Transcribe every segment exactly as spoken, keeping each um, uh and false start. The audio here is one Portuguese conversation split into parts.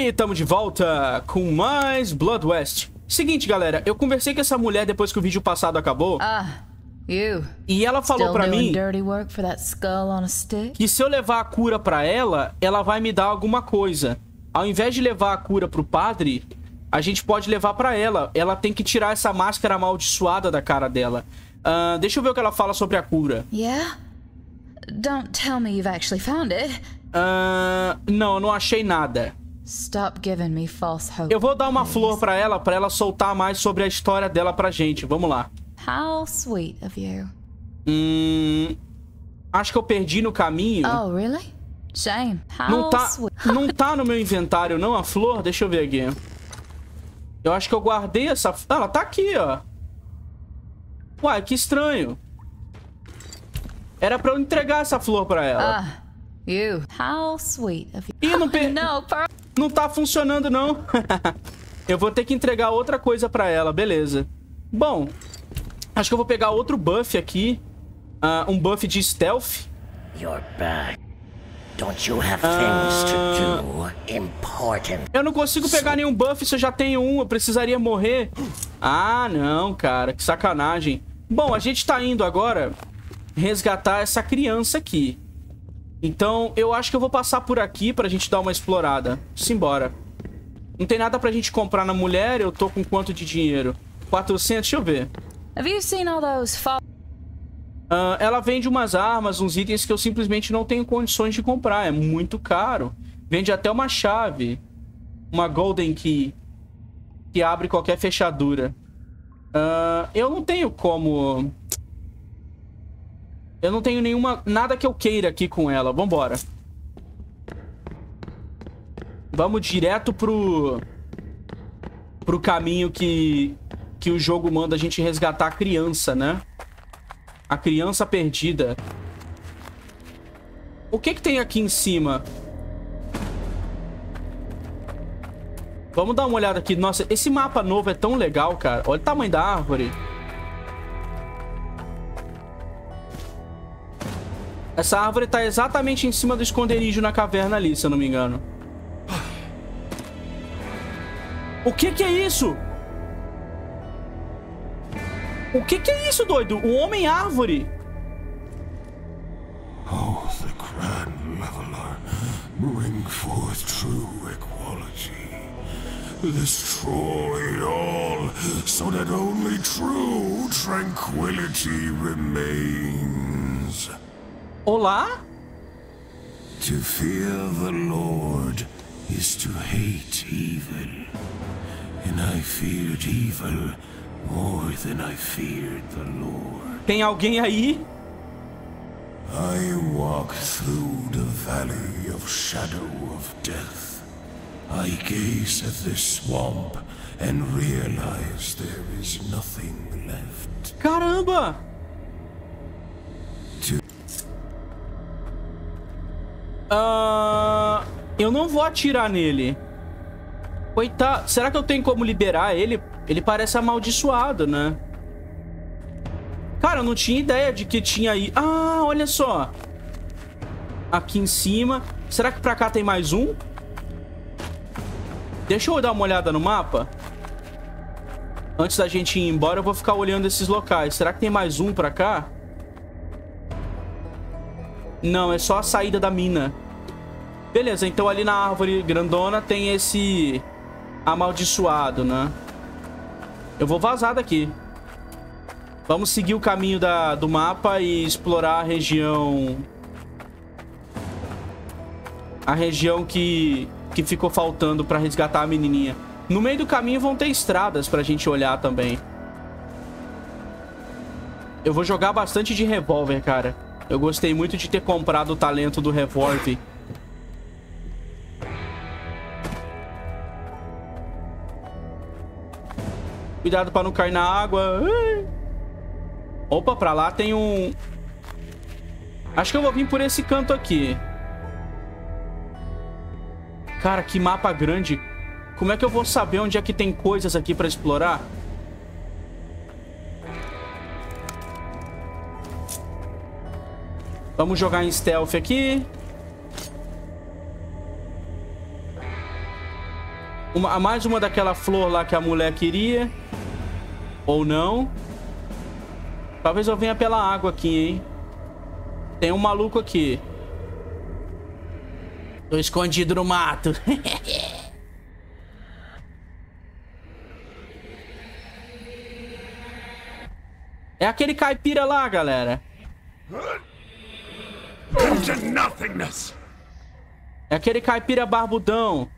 estamos de volta com mais Blood West. Seguinte, galera, eu conversei com essa mulher depois que o vídeo passado acabou. Ah, you. E ela falou pra mim que que se eu levar a cura pra ela, ela vai me dar alguma coisa. Ao invés de levar a cura pro padre, a gente pode levar pra ela. Ela tem que tirar essa máscara amaldiçoada da cara dela. Uh, deixa eu ver o que ela fala sobre a cura. Yeah? Don't tell me you've actually found it. Uh, não, eu não achei nada. Stop giving me false hope. Eu vou dar uma flor pra ela, pra ela soltar mais sobre a história dela pra gente. Vamos lá. How sweet of you. Hum... Acho que eu perdi no caminho. Oh, really? Shame. How Não tá, sweet. não tá no meu inventário, não, a flor? Deixa eu ver aqui. Eu acho que eu guardei essa... Ah, ela tá aqui, ó. Uai, que estranho. Era pra eu entregar essa flor pra ela. Ah, you. How sweet of you. Ih, não, pe... No, per... não tá funcionando, não. Eu vou ter que entregar outra coisa pra ela, beleza. Bom, acho que eu vou pegar outro buff aqui. Uh, um buff de stealth. You're back. Don't you have things to do? Important. Eu não consigo pegar nenhum buff se eu já tenho um. Eu precisaria morrer. Ah, não, cara. Que sacanagem. Bom, a gente tá indo agora resgatar essa criança aqui. Então, eu acho que eu vou passar por aqui pra gente dar uma explorada. Simbora. Não tem nada pra gente comprar na mulher. Eu tô com quanto de dinheiro? quatrocentos? Deixa eu ver. Have you seen all those fall... Uh, ela vende umas armas, uns itens que eu simplesmente não tenho condições de comprar. É muito caro. Vende até uma chave. Uma Golden Key. Que abre qualquer fechadura. Uh, eu não tenho como... Eu não tenho nenhuma... Nada que eu queira aqui com ela. Vambora. Vamos direto pro... Pro caminho que... Que o jogo manda a gente resgatar a criança, né? A criança perdida. O que que tem aqui em cima? Vamos dar uma olhada aqui. Nossa, esse mapa novo é tão legal, cara. Olha o tamanho da árvore. Essa árvore tá exatamente em cima do esconderijo na caverna ali, se eu não me engano. O que que é isso? O que que é isso, doido? O Homem-Árvore. Oh, the grand leveler, bring forth true equality. Destroy all, so that only true tranquility remains. Olá? To fear the Lord is to hate evil. And I feared evil more than I feared the Lord. Tem alguém aí? I walk through the valley of shadow of death. I gaze at this swamp and realize there is nothing left. Caramba! To... Uh, eu não vou atirar nele. Coitado. Será que eu tenho como liberar ele? Ele parece amaldiçoado, né? Cara, eu não tinha ideia de que tinha aí... Ah, olha só. Aqui em cima. Será que pra cá tem mais um? Deixa eu dar uma olhada no mapa. Antes da gente ir embora, eu vou ficar olhando esses locais. Será que tem mais um pra cá? Não, é só a saída da mina. Beleza, então ali na árvore grandona tem esse amaldiçoado, né? Eu vou vazar daqui. Vamos seguir o caminho da, do mapa e explorar a região... A região que, que ficou faltando pra resgatar a menininha. No meio do caminho vão ter estradas pra gente olhar também. Eu vou jogar bastante de revólver, cara. Eu gostei muito de ter comprado o talento do revólver. Cuidado pra não cair na água. Opa, pra lá tem um... Acho que eu vou vir por esse canto aqui. Cara, que mapa grande. Como é que eu vou saber onde é que tem coisas aqui pra explorar? Vamos jogar em stealth aqui. Uma, mais uma daquela flor lá que a mulher queria. Ou não. Talvez eu venha pela água aqui, hein? Tem um maluco aqui. Tô escondido no mato. É aquele caipira lá, galera. É aquele caipira barbudão.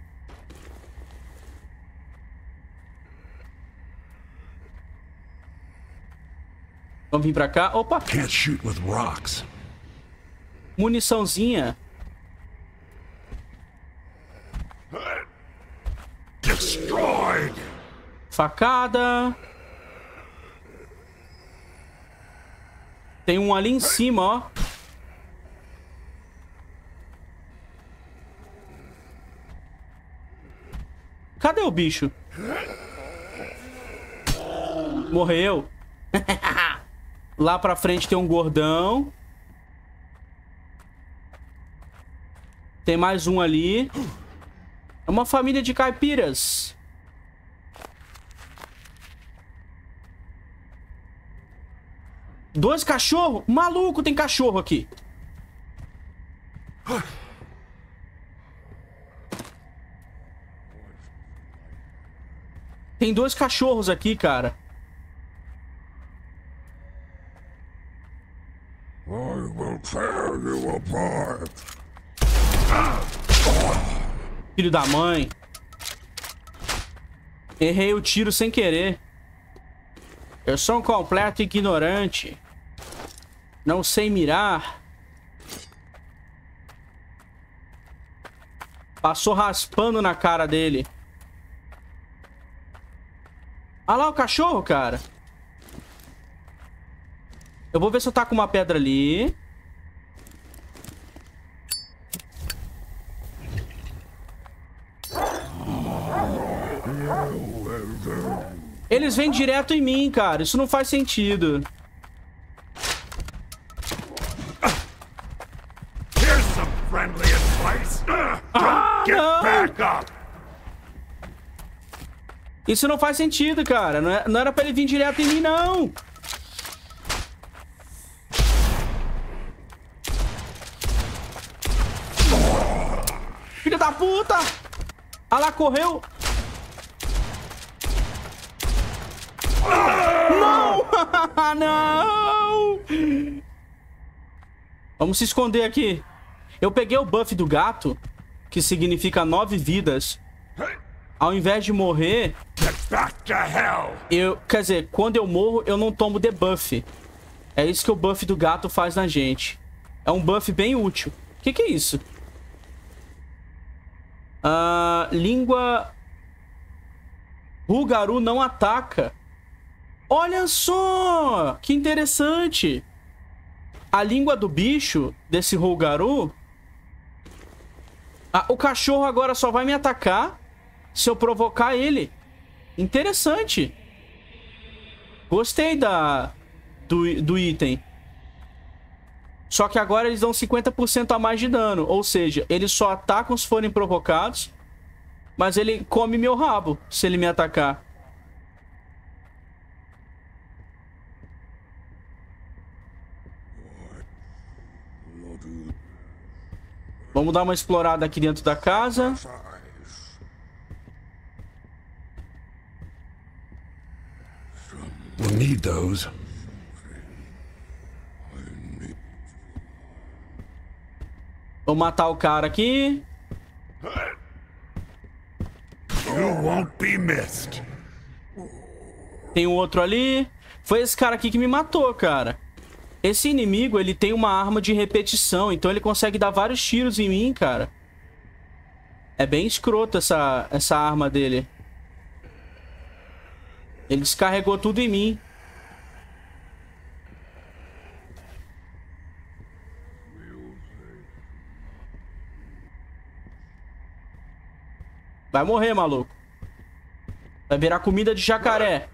Vamos vir pra cá. Opa! Can't shoot with rocks. Muniçãozinha. Destroyed. Facada. Tem um ali em cima, ó. Cadê o bicho? Morreu. Lá pra frente tem um gordão. Tem mais um ali. É uma família de caipiras. Dois cachorros? Maluco, tem cachorro aqui. Tem dois cachorros aqui, cara. I will tear you apart. Filho da mãe. Errei o tiro sem querer. Eu sou um completo ignorante. Não sei mirar. Passou raspando na cara dele. Olha lá o cachorro, cara. Eu vou ver se eu taco uma pedra ali. Eles vêm direto em mim, cara. Isso não faz sentido. Here's some friendly advice. Don't get back up. Isso não faz sentido, cara. Não, é, não era pra ele vir direto em mim, não. Filho da puta! Ah lá, correu. Não! Não! Vamos se esconder aqui. Eu peguei o buff do gato, que significa nove vidas. Ao invés de morrer, eu, quer dizer, quando eu morro, eu não tomo debuff. É isso que o buff do gato faz na gente. É um buff bem útil. O que, que é isso? Uh, língua... Rugaru não ataca. Olha só! Que interessante! A língua do bicho, desse Rugaru... Ah, o cachorro agora só vai me atacar se eu provocar ele. Interessante. Gostei da, do, do item. Só que agora eles dão cinquenta por cento a mais de dano. Ou seja, eles só atacam se forem provocados. Mas ele come meu rabo se ele me atacar. Vamos dar uma explorada aqui dentro da casa. We'll need those. Vou matar o cara aqui. You won't be missed. Tem um outro ali. Foi esse cara aqui que me matou, cara. Esse inimigo, ele tem uma arma de repetição. Então ele consegue dar vários tiros em mim, cara. É bem escroto essa, essa arma dele. Ele descarregou tudo em mim. Vai morrer, maluco. Vai virar comida de jacaré.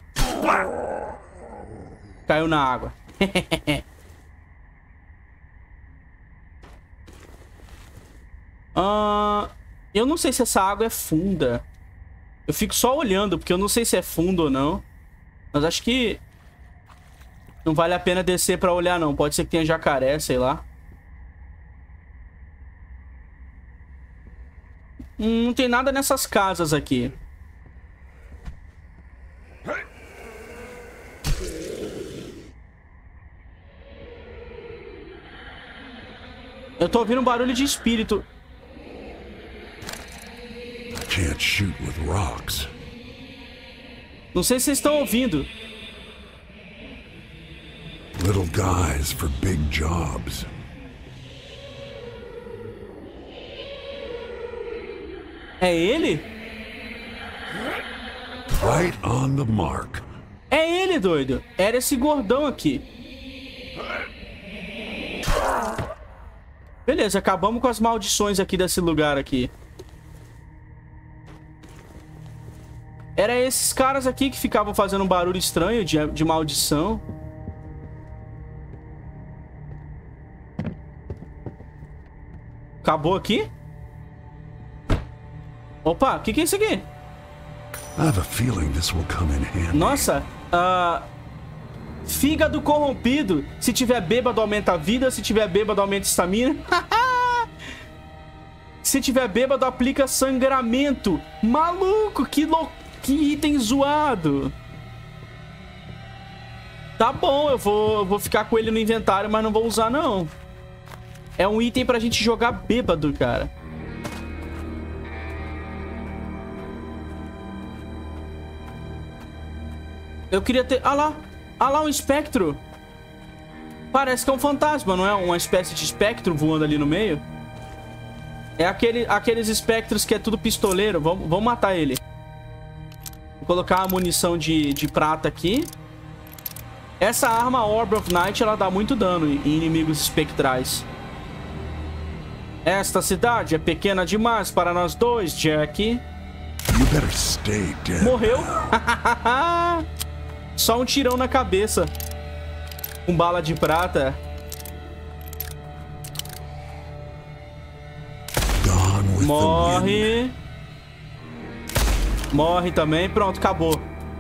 Caiu na água. uh, Eu não sei se essa água é funda. Eu fico só olhando, porque eu não sei se é fundo ou não. Mas acho que não vale a pena descer pra olhar, não. Pode ser que tenha jacaré, sei lá. Hum, não tem nada nessas casas aqui. Eu tô ouvindo um barulho de espírito. Can't shoot with rocks. Não sei se vocês estão ouvindo. Little guys for big jobs. É ele? Right on the mark. É ele, doido. Era esse gordão aqui. Beleza, acabamos com as maldições aqui desse lugar aqui. Era esses caras aqui que ficavam fazendo um barulho estranho de, de maldição. Acabou aqui? Opa, o que, que é isso aqui? I have a feeling this will come in handy. Nossa, uh, fígado corrompido. Se tiver bêbado, aumenta a vida. Se tiver bêbado, aumenta a estamina. Se tiver bêbado, aplica sangramento. Maluco, que, lou... que item zoado. Tá bom, eu vou, eu vou ficar com ele no inventário, mas não vou usar, não. É um item pra gente jogar bêbado, cara. Eu queria ter... Ah lá! Ah lá, um espectro! Parece que é um fantasma, não é? Uma espécie de espectro voando ali no meio. É aquele, aqueles espectros que é tudo pistoleiro. Vamos, vamos matar ele. Vou colocar a munição de, de prata aqui. Essa arma Orb of Night, ela dá muito dano em inimigos espectrais. Esta cidade é pequena demais para nós dois, Jack. You better stay dead. Morreu. Só um tirão na cabeça. Com bala de prata. Gone with the wind. Morre. Morre também. Pronto, acabou.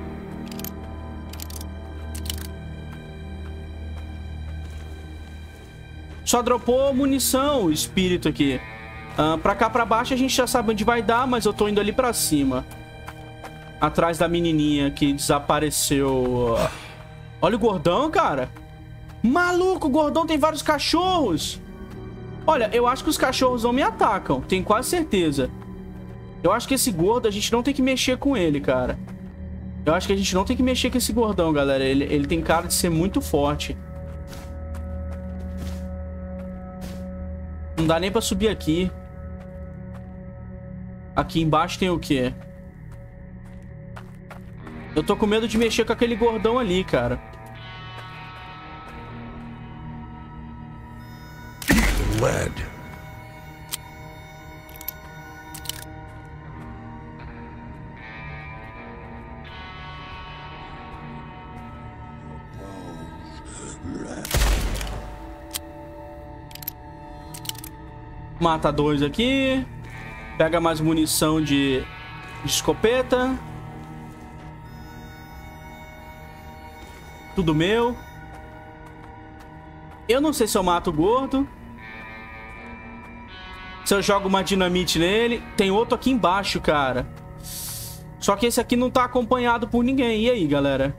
Só dropou munição, o espírito aqui. Uh, pra cá, pra baixo, a gente já sabe onde vai dar, mas eu tô indo ali pra cima. Atrás da menininha que desapareceu. Olha o gordão, cara. Maluco, o gordão tem vários cachorros. Olha, eu acho que os cachorros não me atacam. Tenho quase certeza. Eu acho que esse gordo, a gente não tem que mexer com ele, cara. Eu acho que a gente não tem que mexer com esse gordão, galera. Ele, ele tem cara de ser muito forte. Não dá nem pra subir aqui. Aqui embaixo tem o quê? Eu tô com medo de mexer com aquele gordão ali, cara. Lead. Mata dois aqui. Pega mais munição de, de escopeta. Tudo meu. Eu não sei se eu mato o gordo. Se eu jogo uma dinamite nele. Tem outro aqui embaixo, cara. Só que esse aqui não tá acompanhado por ninguém. E aí, galera?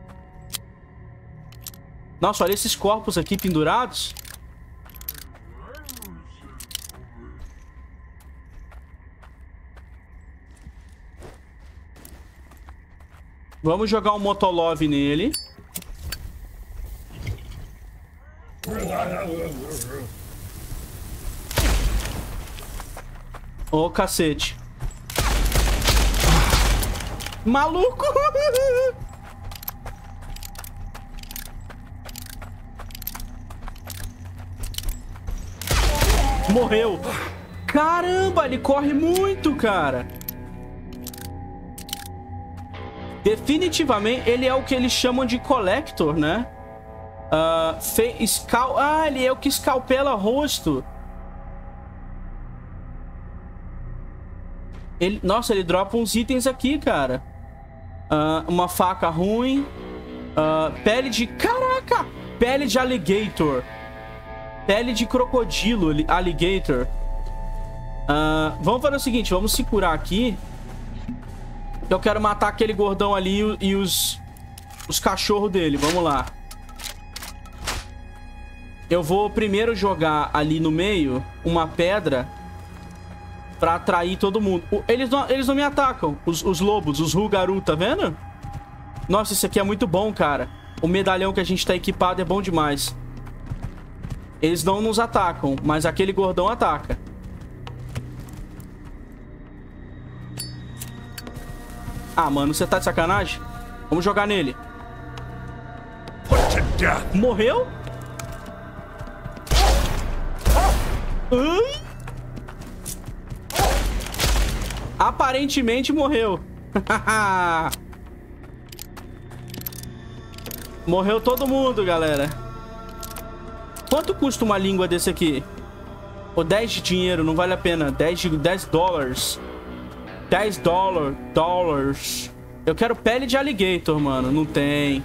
Nossa, olha esses corpos aqui pendurados. Vamos jogar um Motolov nele. Ô, oh, cacete. Maluco! Morreu. Caramba, ele corre muito, cara. Definitivamente, ele é o que eles chamam de Collector, né? Uh, fe... Escal... Ah, ele é o que escalpela rosto. Ele... Nossa, ele dropa uns itens aqui, cara. Uh, uma faca ruim. Uh, pele de... Caraca! Pele de alligator. Pele de crocodilo, alligator. Uh, vamos fazer o seguinte, vamos se curar aqui. Eu quero matar aquele gordão ali e os, os cachorros dele. Vamos lá. Eu vou primeiro jogar ali no meio uma pedra pra atrair todo mundo. Eles não, eles não me atacam, os, os lobos, os Rugaru, tá vendo? Nossa, isso aqui é muito bom, cara. O medalhão que a gente tá equipado é bom demais. Eles não nos atacam, mas aquele gordão ataca. Ah, mano, você tá de sacanagem? Vamos jogar nele. Morreu? Ai. Aparentemente morreu. Morreu todo mundo, galera. Quanto custa uma língua desse aqui? Pô, dez de dinheiro, não vale a pena. dez dólares. dez dólares. Dólares. Eu quero pele de alligator, mano. Não tem.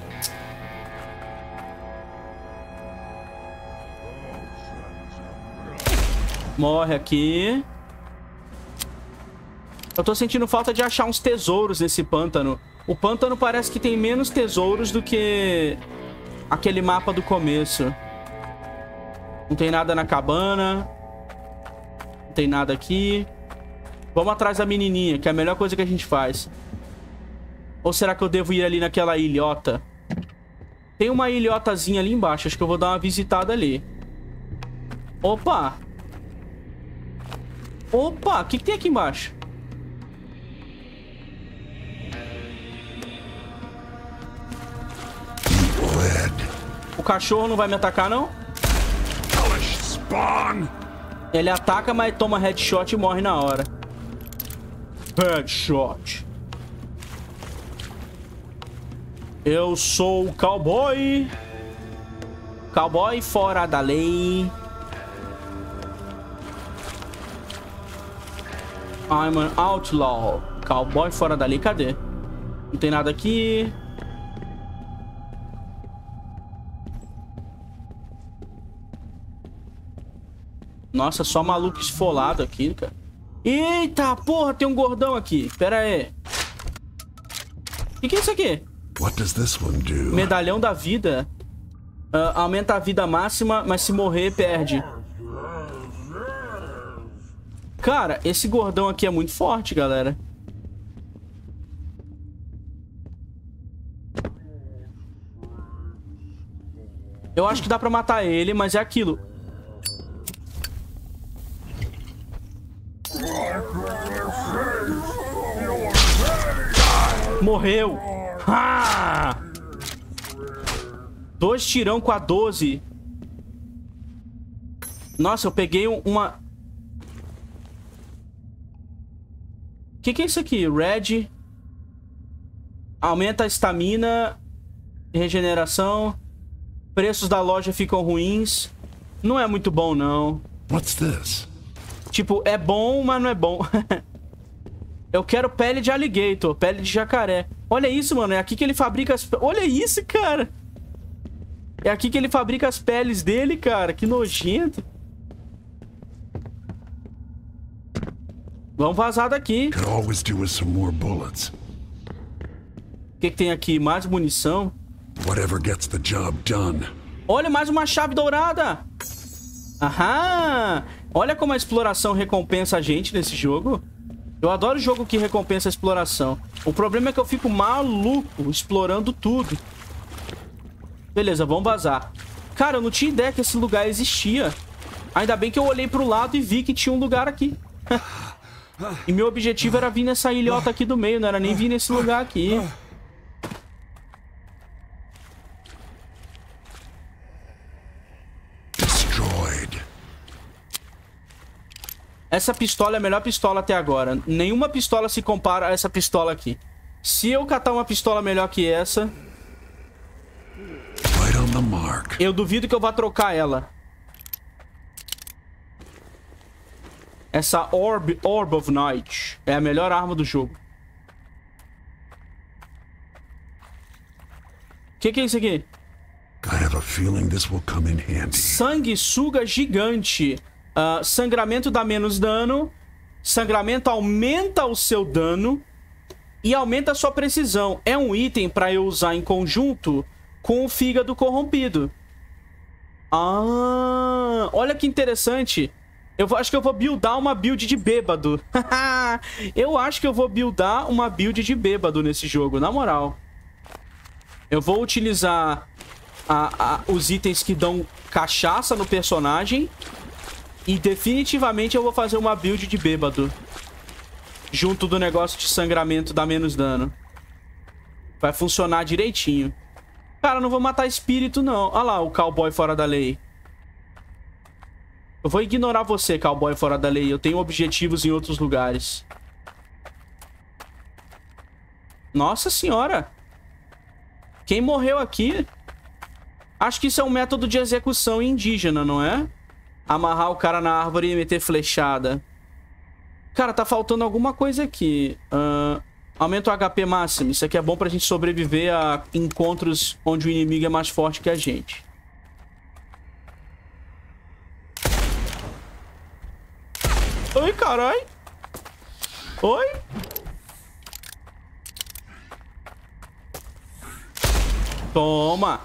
Morre aqui. Eu tô sentindo falta de achar uns tesouros nesse pântano. O pântano parece que tem menos tesouros do que aquele mapa do começo. Não tem nada na cabana. Não tem nada aqui. Vamos atrás da menininha, que é a melhor coisa que a gente faz. Ou será que eu devo ir ali naquela ilhota? Tem uma ilhotazinha ali embaixo. Acho que eu vou dar uma visitada ali. Opa! Opa! O que, que tem aqui embaixo? O cachorro não vai me atacar, não? Ele ataca, mas toma headshot e morre na hora. Headshot. Eu sou o cowboy. Cowboy fora da lei. I'm an outlaw. Cowboy fora da lei. Cadê? Não tem nada aqui. Nossa, só maluco esfolado aqui, cara. Eita, porra, tem um gordão aqui. Pera aí. O que, que é isso aqui? What does this one do? Medalhão da vida. Uh, aumenta a vida máxima, mas se morrer, perde. Cara, esse gordão aqui é muito forte, galera. Eu acho que dá pra matar ele, mas é aquilo. Morreu. Ah! Dois tirão com a doze. Nossa, eu peguei uma... O que, que é isso aqui? Red. Aumenta a estamina. Regeneração. Preços da loja ficam ruins. Não é muito bom, não. What's this? Tipo, é bom, mas não é bom. Eu quero pele de alligator, pele de jacaré. Olha isso, mano. É aqui que ele fabrica as... Olha isso, cara. É aqui que ele fabrica as peles dele, cara. Que nojento. Vamos vazar daqui. Could always do with some more bullets. O que, que tem aqui? Mais munição. Whatever gets the job done. Olha, mais uma chave dourada. Aham. Olha como a exploração recompensa a gente nesse jogo. Eu adoro jogo que recompensa a exploração. O problema é que eu fico maluco explorando tudo. Beleza, vamos vazar. Cara, eu não tinha ideia que esse lugar existia. Ainda bem que eu olhei pro lado e vi que tinha um lugar aqui. E meu objetivo era vir nessa ilhota aqui do meio, não era nem vir nesse lugar aqui. Destroyed. Essa pistola é a melhor pistola até agora. Nenhuma pistola se compara a essa pistola aqui. Se eu catar uma pistola melhor que essa... Right on the mark. Eu duvido que eu vá trocar ela. Essa Orb, Orb of Night é a melhor arma do jogo. O que, que é isso aqui? I have a feeling this will come in handy. Sanguessuga gigante. Uh, sangramento dá menos dano. Sangramento aumenta o seu dano. E aumenta a sua precisão. É um item para eu usar em conjunto com o fígado corrompido. Ah, olha que interessante. Eu vou, acho que eu vou buildar uma build de bêbado. Eu acho que eu vou buildar uma build de bêbado nesse jogo, na moral. Eu vou utilizar a, a, os itens que dão cachaça no personagem. E definitivamente eu vou fazer uma build de bêbado. Junto do negócio de sangramento dá menos dano. Vai funcionar direitinho. Cara, não vou matar espírito, não. Olha lá o cowboy fora da lei. Eu vou ignorar você, cowboy fora da lei. Eu tenho objetivos em outros lugares. Nossa senhora. Quem morreu aqui? Acho que isso é um método de execução indígena, não é? Amarrar o cara na árvore e meter flechada. Cara, tá faltando alguma coisa aqui. Uh, aumenta o H P máximo. Isso aqui é bom pra gente sobreviver a encontros onde o inimigo é mais forte que a gente. Oi, carai. Oi. Toma.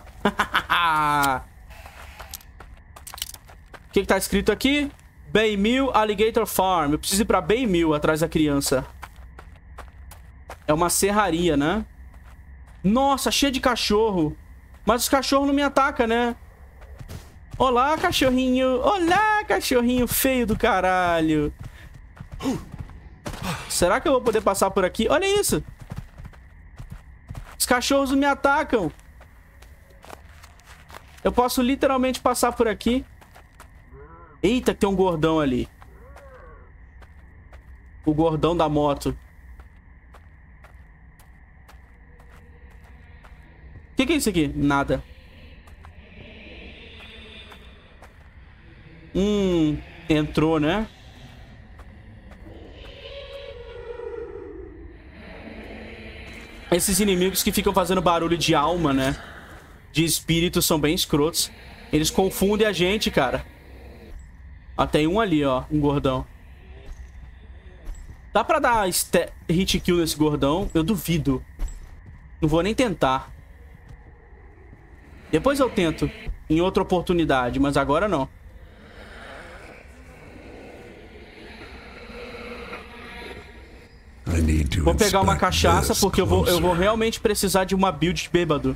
O que que tá escrito aqui? Bay Mill Alligator Farm. Eu preciso ir pra Bay Mill atrás da criança. É uma serraria, né? Nossa, cheia de cachorro. Mas os cachorros não me atacam, né? Olá, cachorrinho. Olá, cachorrinho feio do caralho. Será que eu vou poder passar por aqui? Olha isso. Os cachorros não me atacam. Eu posso literalmente passar por aqui. Eita, que tem um gordão ali. O gordão da moto. O que que é isso aqui? Nada. Hum, entrou, né? Esses inimigos que ficam fazendo barulho de alma, né? De espírito são bem escrotos. Eles confundem a gente, cara. Ah, tem um ali, ó. Um gordão. Dá pra dar hit kill nesse gordão? Eu duvido. Não vou nem tentar. Depois eu tento. Em outra oportunidade. Mas agora não. Vou pegar uma cachaça porque eu vou, eu vou realmente precisar de uma build de bêbado.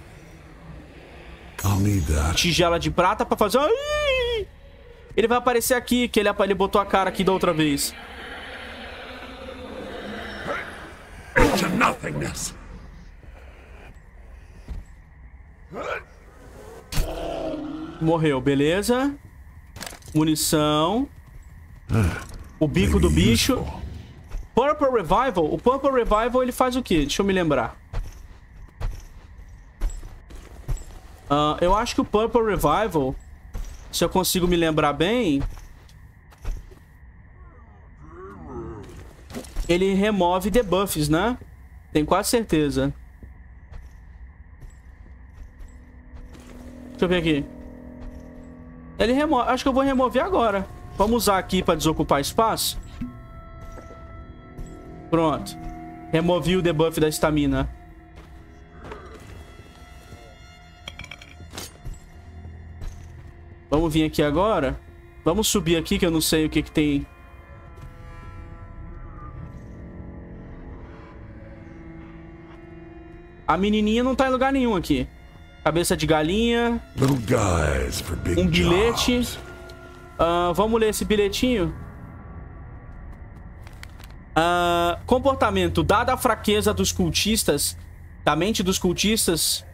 Tigela de prata pra fazer... Ai! Ele vai aparecer aqui, que ele, ele botou a cara aqui da outra vez. Morreu, beleza. Munição. O bico do bicho. Purple Revival. O Purple Revival, ele faz o quê? Deixa eu me lembrar. Uh, eu acho que o Purple Revival, se eu consigo me lembrar bem, ele remove debuffs, né? Tenho quase certeza. Deixa eu ver aqui. Ele remove... Acho que eu vou remover agora. Vamos usar aqui para desocupar espaço. Pronto. Removi o debuff da estamina. Vamos vir aqui agora. Vamos subir aqui que eu não sei o que que tem. A menininha não tá em lugar nenhum aqui. Cabeça de galinha. Um bilhete. Uh, vamos ler esse bilhetinho. Uh, comportamento. Dada a fraqueza dos cultistas, da mente dos cultistas,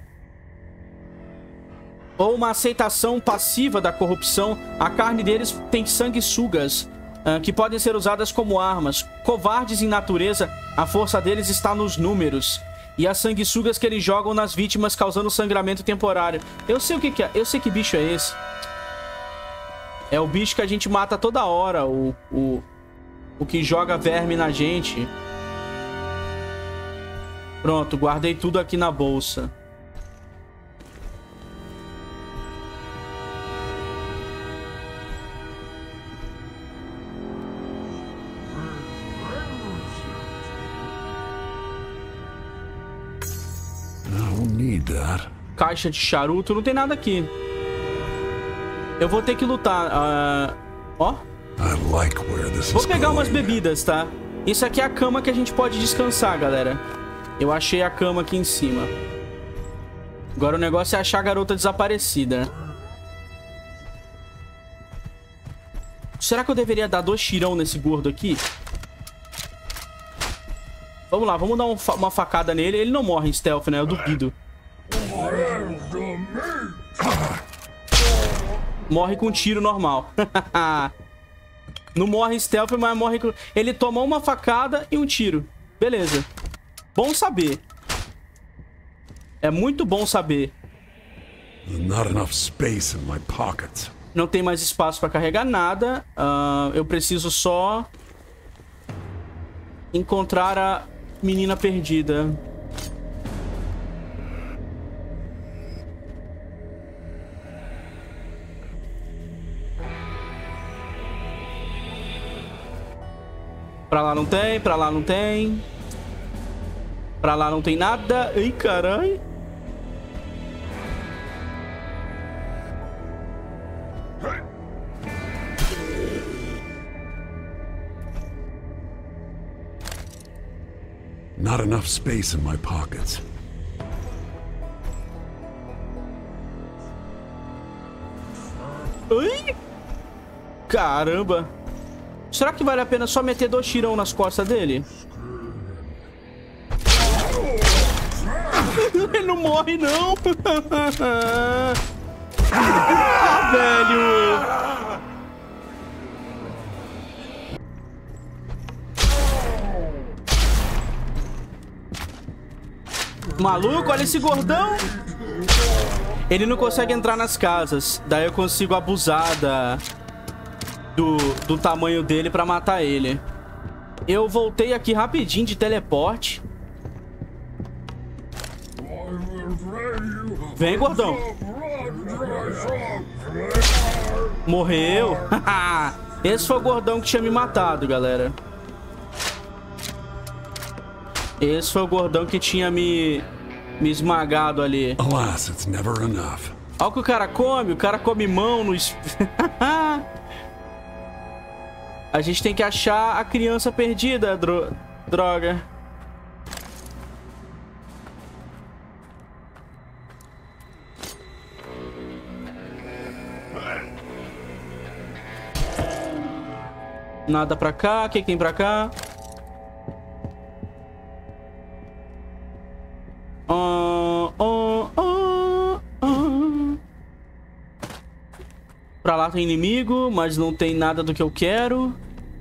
ou uma aceitação passiva da corrupção, a carne deles tem sanguessugas, uh, que podem ser usadas como armas. Covardes em natureza, a força deles está nos números. E as sanguessugas que eles jogam nas vítimas, causando sangramento temporário. Eu sei o que, que é. Eu sei que bicho é esse. É o bicho que a gente mata toda hora. O, o, O que joga verme na gente. Pronto, guardei tudo aqui na bolsa. Caixa de charuto, não tem nada aqui. Eu vou ter que lutar. Uh... Ó. Vou pegar umas bebidas, tá? Isso aqui é a cama que a gente pode descansar, galera. Eu achei a cama aqui em cima. Agora o negócio é achar a garota desaparecida. Será que eu deveria dar dois tirão nesse gordo aqui? Vamos lá, vamos dar um fa uma facada nele. Ele não morre em stealth, né? Eu duvido. Morre com tiro normal. Não morre em stealth, mas morre com... Ele tomou uma facada e um tiro. Beleza. Bom saber. É muito bom saber. Not enough space in my pockets. Não tem mais espaço para carregar nada. Uh, eu preciso só encontrar a menina perdida. Pra lá não tem, pra lá não tem. Pra lá não tem nada. Ai, carai. Not enough space in my pockets. Ai! Caramba! Será que vale a pena só meter dois tirão nas costas dele? Ele não morre, não! Ah, velho! Maluco, olha esse gordão! Ele não consegue entrar nas casas. Daí eu consigo abusar da... Do, do tamanho dele pra matar ele. Eu voltei aqui rapidinho de teleporte. Vem, gordão. Morreu. Esse foi o gordão que tinha me matado, galera. Esse foi o gordão que tinha me, me esmagado ali. Alas, it's never enough. Olha o que o cara come. O cara come mão no... A gente tem que achar a criança perdida, dro... droga. Nada pra cá, o que tem pra cá? Oh, oh, oh, oh. Pra lá tem inimigo, mas não tem nada do que eu quero.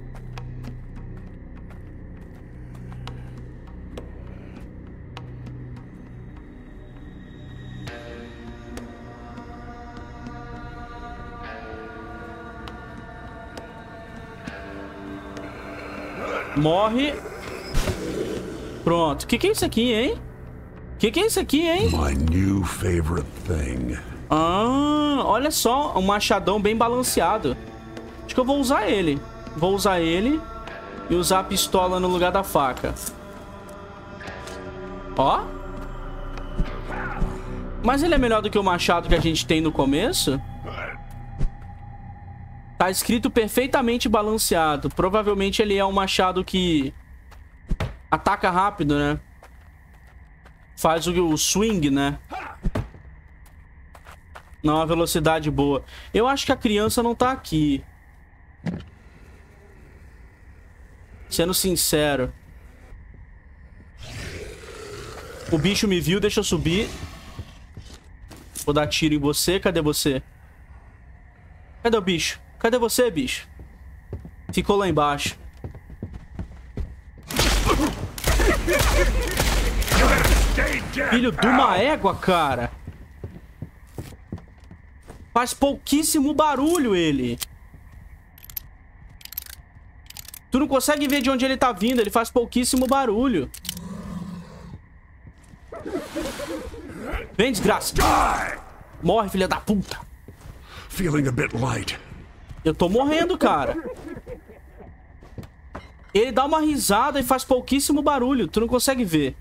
Morre. Pronto. O que, que é isso aqui, hein? O que, que é isso aqui, hein? My new favorite thing. Ah, olha só. Um machadão bem balanceado. Acho que eu vou usar ele. Vou usar ele e usar a pistola no lugar da faca. Ó. Mas ele é melhor do que o machado que a gente tem no começo? Tá escrito perfeitamente balanceado. Provavelmente ele é um machado que ataca rápido, né? Faz o, o swing, né? Não, uma velocidade boa. Eu acho que a criança não tá aqui. Sendo sincero. O bicho me viu, deixa eu subir. Vou dar tiro em você. Cadê você? Cadê o bicho? Cadê você, bicho? Ficou lá embaixo. Filho de uma égua, cara. Faz pouquíssimo barulho ele. Tu não consegue ver de onde ele tá vindo. Ele faz pouquíssimo barulho. Vem, desgraça. Morre, filha da puta. Feeling a bit light. Eu tô morrendo, cara. Ele dá uma risada e faz pouquíssimo barulho. Tu não consegue ver.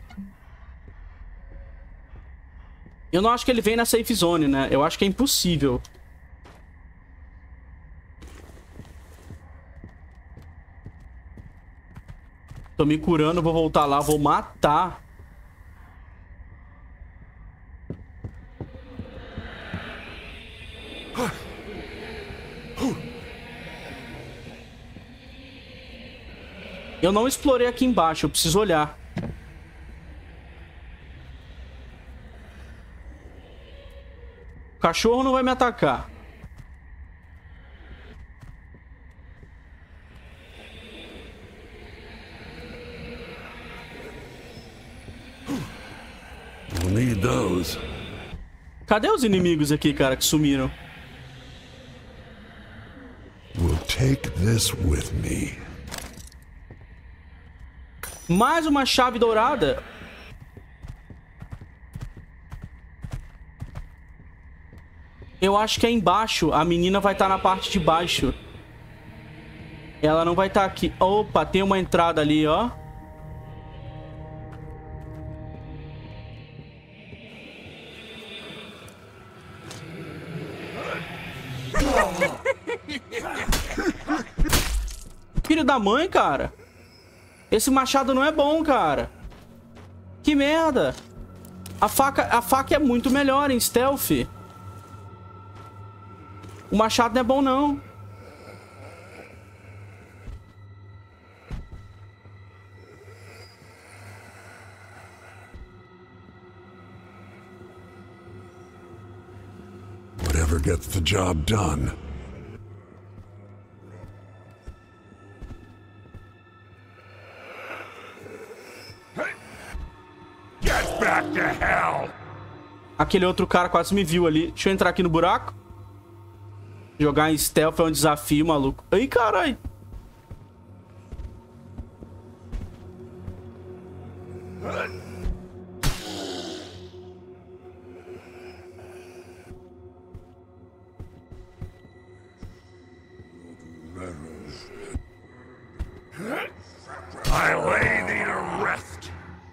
Eu não acho que ele vem na safe zone, né? Eu acho que é impossível. Tô me curando, vou voltar lá, vou matar. Eu não explorei aqui embaixo, eu preciso olhar. O cachorro não vai me atacar. We'll need those. Cadê os inimigos aqui, cara, que sumiram? We'll take this with me. Mais uma chave dourada. Eu acho que é embaixo. A menina vai estar na parte de baixo. Ela não vai estar aqui. Opa, tem uma entrada ali, ó. Filho da mãe, cara. Esse machado não é bom, cara. Que merda. A faca, a faca é muito melhor em stealth. O machado não é bom, não. Whatever gets the job done. Get back to hell. Aquele outro cara quase me viu ali. Deixa eu entrar aqui no buraco. Jogar em stealth é um desafio, maluco. Ai, caralho. I lay thee to rest.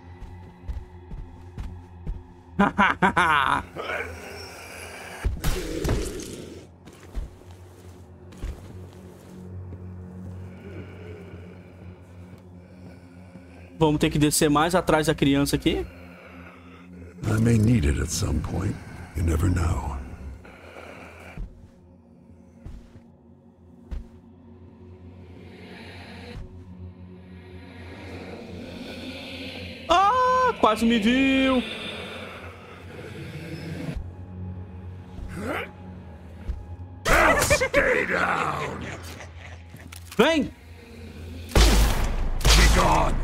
Vamos ter que descer mais atrás da criança aqui. I may need it at some point. You never know. Ah, quase me viu. Stay down. Vem. Be gone.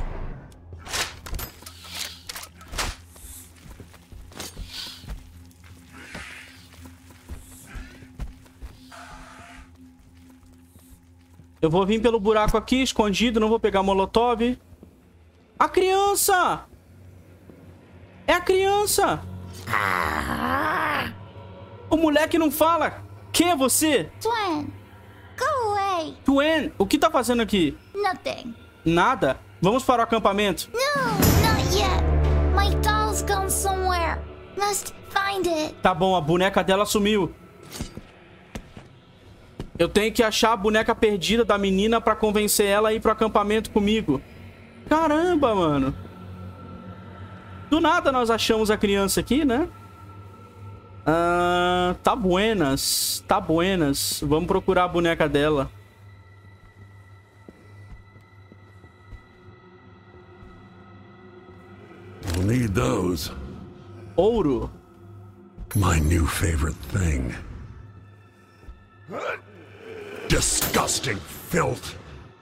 Eu vou vir pelo buraco aqui, escondido. Não vou pegar molotov. A criança! É a criança! O moleque não fala. Quem é você? Twen, go away. Twen, o que tá fazendo aqui? Nothing. Nada. Vamos para o acampamento. No, not yet. My doll's gone somewhere. Must find it. Tá bom, a boneca dela sumiu. Eu tenho que achar a boneca perdida da menina pra convencer ela a ir pro acampamento comigo. Caramba, mano. Do nada nós achamos a criança aqui, né? Ah, tá buenas. Tá buenas. Vamos procurar a boneca dela. We'll need those. Ouro. My new favorite thing. Disgusting filth.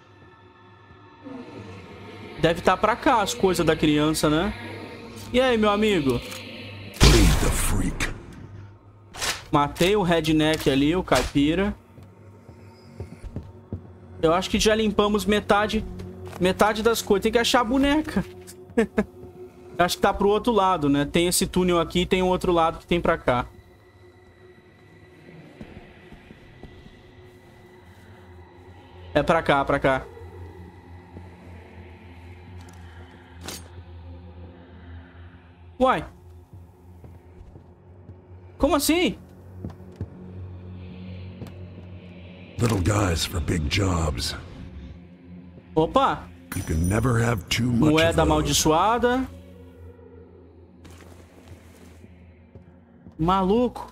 Deve estar pra cá as coisas da criança, né? E aí, meu amigo? Leave the freak. Matei o redneck ali, o caipira. Eu acho que já limpamos metade, metade das coisas. Tem que achar a boneca. Acho que tá pro outro lado, né? Tem esse túnel aqui e tem o outro lado que tem pra cá. É pra cá, pra cá. Uai. Como assim? Little guys for big jobs. Opa. You can never have too much Moeda of those. amaldiçoada. Maluco.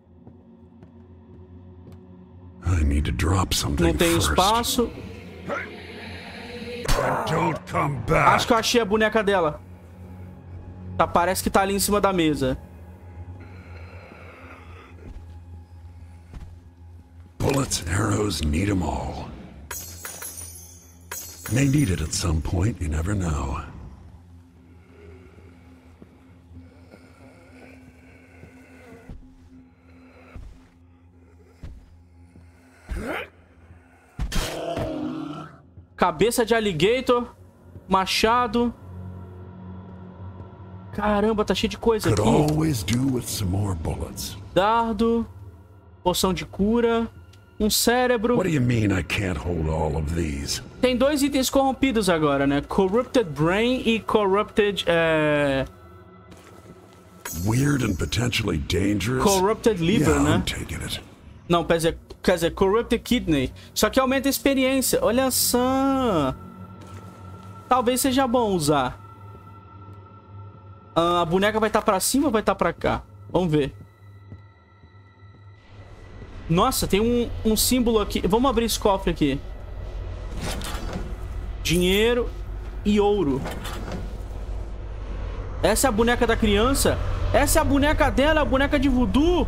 I need to drop something Não tem first. espaço. Don't come back. Acho que eu achei a boneca dela. Tá, parece que tá ali em cima da mesa. Bullets, arrows, need them all. May need it at some point, you never know. Cabeça de alligator. Machado. Caramba, tá cheio de coisa Could aqui. always do with some more bullets. Dardo. Poção de cura. Um cérebro. What do you mean I can't hold all of these? Tem dois itens corrompidos agora, né? Corrupted Brain e Corrupted... É... Weird and potentially dangerous. Corrupted Liver, yeah, né? I'm taking it. Não, quer dizer, quer dizer, Corrupted Kidney. Só que aumenta a experiência. Olha só. Talvez seja bom usar. Ah, a boneca vai estar pra cima ou vai estar pra cá? Vamos ver. Nossa, tem um, um símbolo aqui. Vamos abrir esse cofre aqui. Dinheiro e ouro. Essa é a boneca da criança? Essa é a boneca dela, a boneca de voodoo.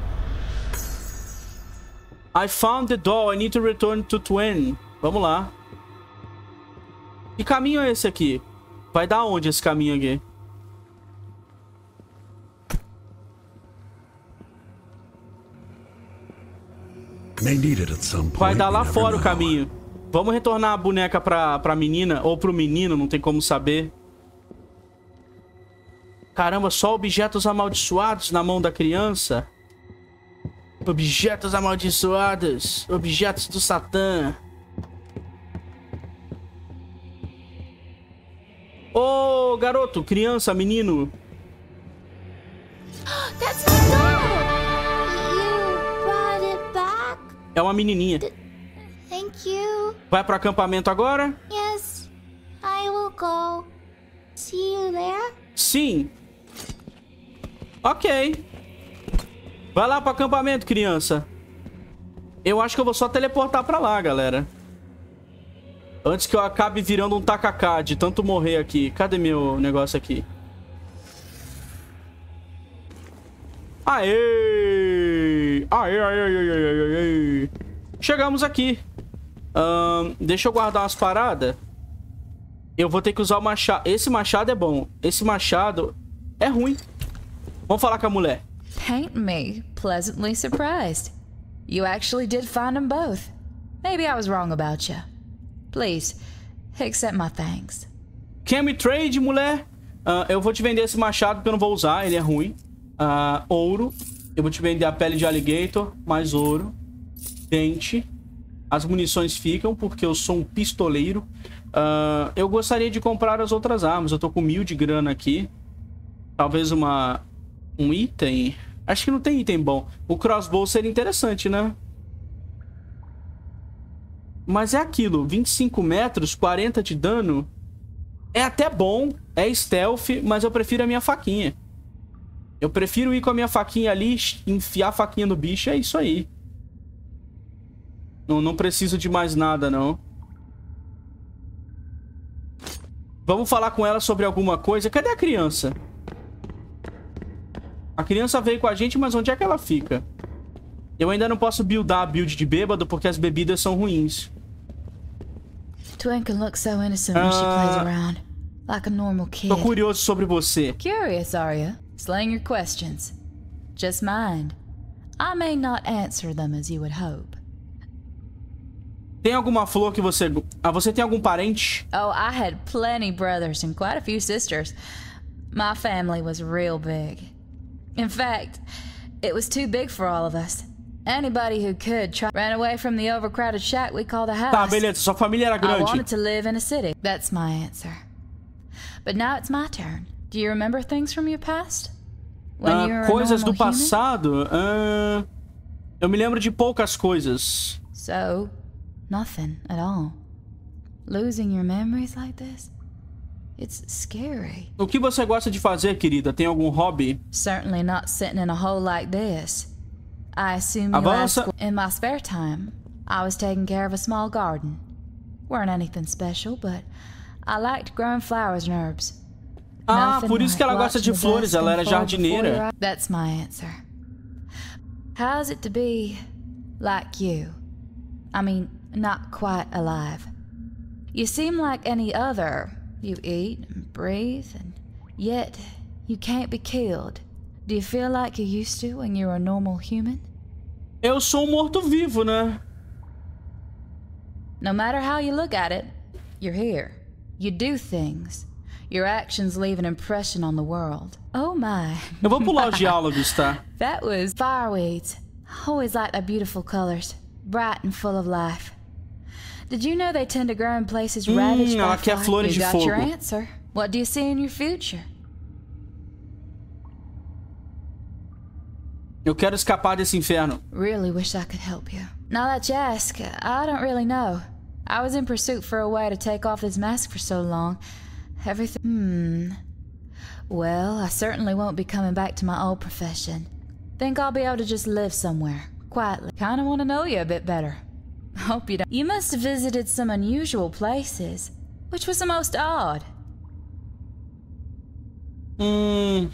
I found the doll. I need to return to Twin. Vamos lá. Que caminho é esse aqui? Vai dar onde esse caminho aqui? May need it at some point, Vai dar you lá never fora o know. caminho. Vamos retornar a boneca pra, pra menina. Ou pro menino, não tem como saber. Caramba, só objetos amaldiçoados na mão da criança. Objetos amaldiçoados. Objetos do Satã. Ô, oh, garoto, criança, menino. That's my doll! You brought it back? É uma menininha. Thank you. Vai pro acampamento agora? Yes, I will go. See you there? Sim. Ok. Vai lá pro acampamento, criança. Eu acho que eu vou só teleportar pra lá, galera. Antes que eu acabe virando um tacacá de tanto morrer aqui. Cadê meu negócio aqui? Aê! Aê, aê, aê, aê, aê, aê. Chegamos aqui. Um, deixa eu guardar umas paradas. Eu vou ter que usar o machado. Esse machado é bom. Esse machado é ruim. Vamos falar com a mulher. Paint me pleasantly surprised. You actually did find them both. Maybe I was wrong about you. Please, accept my thanks. Can we trade, mulher? Uh, eu vou te vender esse machado porque eu não vou usar, ele é ruim. Uh, ouro. Eu vou te vender a pele de alligator, mais ouro. Dente. As munições ficam porque eu sou um pistoleiro. Uh, eu gostaria de comprar as outras armas. Eu tô com mil de grana aqui. Talvez uma... um item... Acho que não tem item bom. O crossbow seria interessante, né? Mas é aquilo. vinte e cinco metros, quarenta de dano. É até bom. É stealth, mas eu prefiro a minha faquinha. Eu prefiro ir com a minha faquinha ali, enfiar a faquinha no bicho. É isso aí. Não, não preciso de mais nada, não. Vamos falar com ela sobre alguma coisa. Cadê a criança? A criança veio com a gente, mas onde é que ela fica? Eu ainda não posso buildar a build de bêbado porque as bebidas são ruins. Twin can look so innocent when she plays around, like a normal kid. Tô curioso sobre você. Curious, are you? Slaying your questions. Just mind, I may not answer them as you would hope. Tem alguma flor que você... Ah, você tem algum parente? Oh, I had plenty brothers and quite a few sisters. My family was real big. In fact, it was too big for all of us. Anybody who could try ran away from the overcrowded shack we called a house. Tá, beleza. Sua família era I grande. wanted to live in a city. That's my answer. But now it's my turn. Do you remember things from your past? When Ah, you were a coisas do normal human? passado? Ah, eu me lembro de poucas coisas. So, nothing at all. Losing your memories like this? It's scary. O que você gosta de fazer, querida? Tem algum hobby? Certainly not sitting in a hole like this. I assume you Avança. asked. In my spare time, I was taking care of a small garden. Weren't anything special, but I liked growing flowers and herbs. Ah, Nothing por isso que ela like gosta de watching the flores. dusk Ela era unfold before your jardineira. eyes. That's my answer. How's it to be like you? I mean, not quite alive. You seem like any other. You eat and breathe, and yet you can't be killed. Do you feel like you used to when you were a normal human? Eu sou um morto-vivo, né? No matter how you look at it, you're here. You do things. Your actions leave an impression on the world. Oh my. Eu vou pular os diálogos, tá? That was fireweeds. Always like their beautiful colors. Bright and full of life. Did you know they tend to grow in places ravaged Hum, by ela quer fire? flores You de got your fogo. answer. What do you see in your future? Eu quero escapar desse inferno. Really wish I could help you. Now that you ask, I don't really know. I was in pursuit for a way to take off this mask for so long. Everything... Hmm... Well, I certainly won't be coming back to my old profession. Think I'll be able to just live somewhere, quietly. Kinda want to know you a bit better. Hope you don't... You must have visited some unusual places. Which was the most odd? Hum...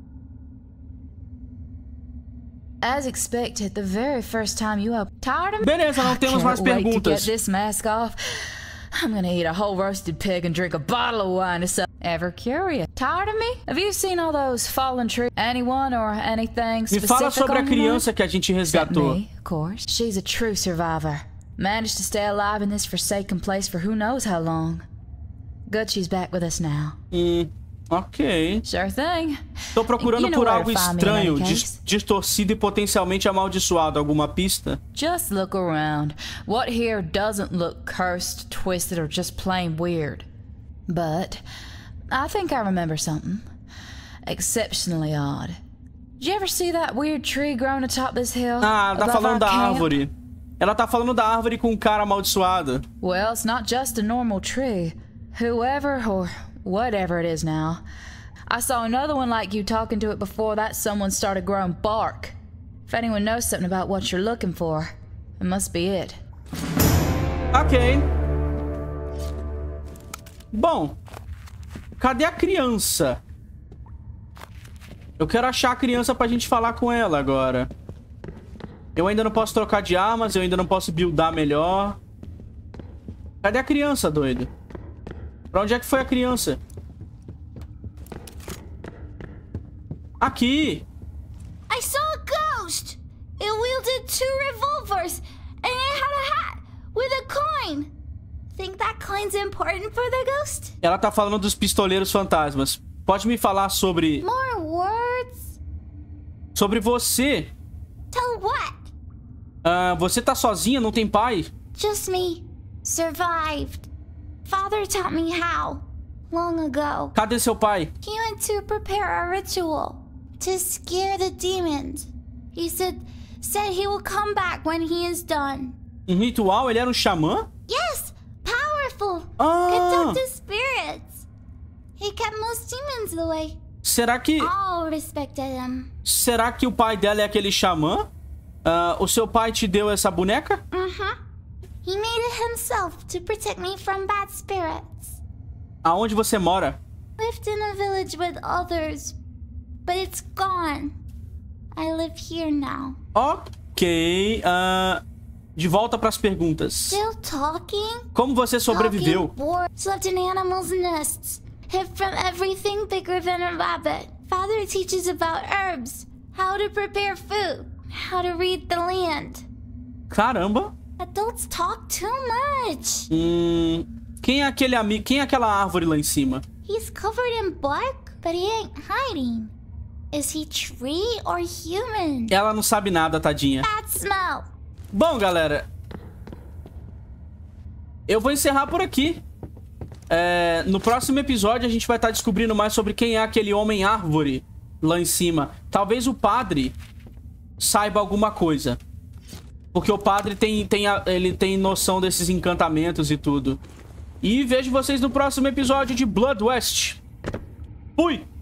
As expected, the very first time you up tired of me? Beleza, não I temos can't mais wait to get perguntas. this mask off. I'm gonna eat a whole roasted pig and drink a bottle of wine or something. Ever curious? Tired of me? Have you seen all those fallen trees? Anyone or anything Me specific fala sobre a on your criança mind? que a gente Except resgatou. me, of course. She's a true survivor. Managed to stay alive in this forsaken place for who knows how long. Good she's back with us now. Hum, ok. Sure thing. Tô procurando You know por where algo to find me in estranho, any dis case. distorcido e potencialmente amaldiçoado. Alguma pista? Just look around. What here doesn't look cursed, twisted, or just plain weird? But I think I remember something. Exceptionally odd. Did you ever see that weird tree growing atop this hill? Ah, ela tá above falando our da camp? árvore. Ela tá falando da árvore com um cara amaldiçoado. Well, it's not just a normal tree. Whoever or whatever it is now. I saw another one like you talking to it before that someone started growing bark. If anyone knows something about what you're looking for, it must be it. Ok. Bom, cadê a criança? Eu quero achar a criança pra gente falar com ela agora. Eu ainda não posso trocar de armas, eu ainda não posso buildar melhor. Cadê a criança, doido? Pra onde é que foi a criança? Aqui! I saw a ghost! It wielded two revolvers, and it had a hat with a coin. Think that coin's important for the ghost? Ela tá falando dos pistoleiros fantasmas. Pode me falar sobre... More words? Sobre você. Tell what? Ah, você tá sozinha, não tem pai? Just me. Survived. Father taught me how. Long ago. Cadê seu pai? He went to prepare a ritual to scare the demons. He said said he will come back when he is done. Um ritual? Ele era um xamã? Yes, powerful. Ah. Could talk to spirits. He kept most demons away. Será que... All respected him. Será que o pai dela é aquele xamã? Ah, o seu pai te deu essa boneca? Uh-huh. He made it himself to protect me from bad spirits. Aonde você mora? Lived in a village with others, but it's gone. I live here now. Ok. ah, de volta pras perguntas. Still talking? Como você sobreviveu? Talking war. Slept in animals' nests. Hid from everything bigger than a rabbit. Father teaches about herbs. How to prepare food. How to read the land. Caramba. Adults talk too much. Hum... Quem é aquele amigo... Quem é aquela árvore lá em cima? He's covered in bark, but he ain't hiding. Is he tree or human? Ela não sabe nada, tadinha. Bad smell. Bom, galera... Eu vou encerrar por aqui. É, no próximo episódio a gente vai estar descobrindo mais sobre quem é aquele homem-árvore lá em cima. Talvez o padre saiba alguma coisa. Porque o padre tem, tem, a, ele tem noção desses encantamentos e tudo. E vejo vocês no próximo episódio de Blood West. Fui!